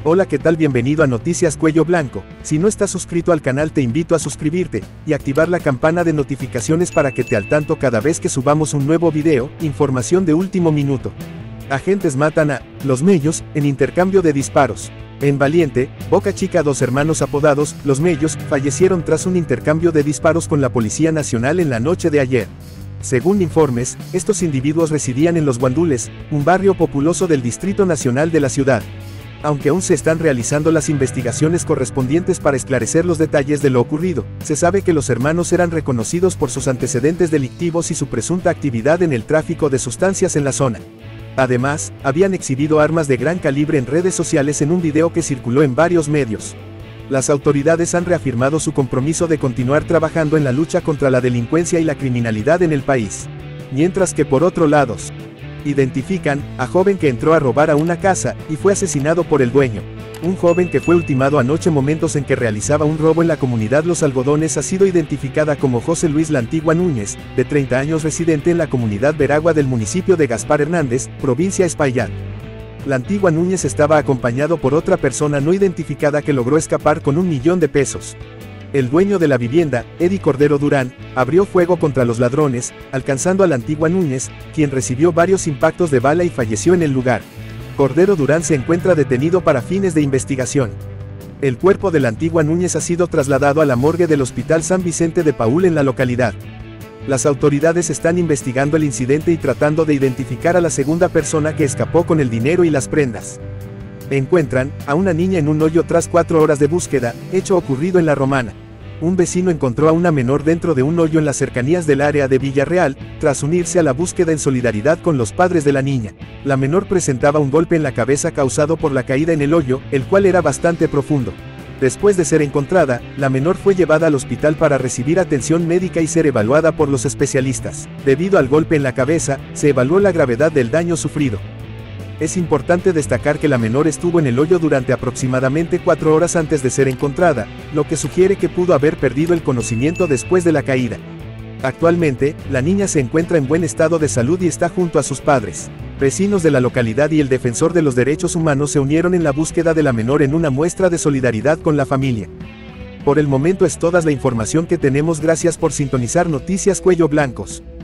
Hola, ¿qué tal? Bienvenido a Noticias Cuello Blanco. Si no estás suscrito al canal, te invito a suscribirte y activar la campana de notificaciones para que te al tanto cada vez que subamos un nuevo video. Información de último minuto. Agentes matan a Los Mellos en intercambio de disparos. En Valiente, Boca Chica, dos hermanos apodados Los Mellos fallecieron tras un intercambio de disparos con la Policía Nacional en la noche de ayer. Según informes, estos individuos residían en Los Guandules, un barrio populoso del Distrito Nacional de la ciudad. Aunque aún se están realizando las investigaciones correspondientes para esclarecer los detalles de lo ocurrido, se sabe que los hermanos eran reconocidos por sus antecedentes delictivos y su presunta actividad en el tráfico de sustancias en la zona. Además, habían exhibido armas de gran calibre en redes sociales en un video que circuló en varios medios. Las autoridades han reafirmado su compromiso de continuar trabajando en la lucha contra la delincuencia y la criminalidad en el país. Mientras que por otro lado, identifican a joven que entró a robar a una casa y fue asesinado por el dueño. Un joven que fue ultimado anoche momentos en que realizaba un robo en la comunidad Los Algodones ha sido identificada como José Luis La Antigua Núñez, de 30 años, residente en la comunidad Veragua del municipio de Gaspar Hernández, provincia Espaillat. La Antigua Núñez estaba acompañado por otra persona no identificada que logró escapar con $1 millón. El dueño de la vivienda, Eddie Cordero Durán, abrió fuego contra los ladrones, alcanzando a La Antigua Núñez, quien recibió varios impactos de bala y falleció en el lugar. Cordero Durán se encuentra detenido para fines de investigación. El cuerpo de La Antigua Núñez ha sido trasladado a la morgue del Hospital San Vicente de Paúl en la localidad. Las autoridades están investigando el incidente y tratando de identificar a la segunda persona que escapó con el dinero y las prendas. Encuentran a una niña en un hoyo tras 4 horas de búsqueda, hecho ocurrido en La Romana. Un vecino encontró a una menor dentro de un hoyo en las cercanías del área de Villarreal, tras unirse a la búsqueda en solidaridad con los padres de la niña. La menor presentaba un golpe en la cabeza causado por la caída en el hoyo, el cual era bastante profundo. Después de ser encontrada, la menor fue llevada al hospital para recibir atención médica y ser evaluada por los especialistas. Debido al golpe en la cabeza, se evaluó la gravedad del daño sufrido. Es importante destacar que la menor estuvo en el hoyo durante aproximadamente 4 horas antes de ser encontrada, lo que sugiere que pudo haber perdido el conocimiento después de la caída. Actualmente, la niña se encuentra en buen estado de salud y está junto a sus padres. Vecinos de la localidad y el defensor de los derechos humanos se unieron en la búsqueda de la menor en una muestra de solidaridad con la familia. Por el momento es toda la información que tenemos. Gracias por sintonizar Noticias Cuello Blancos.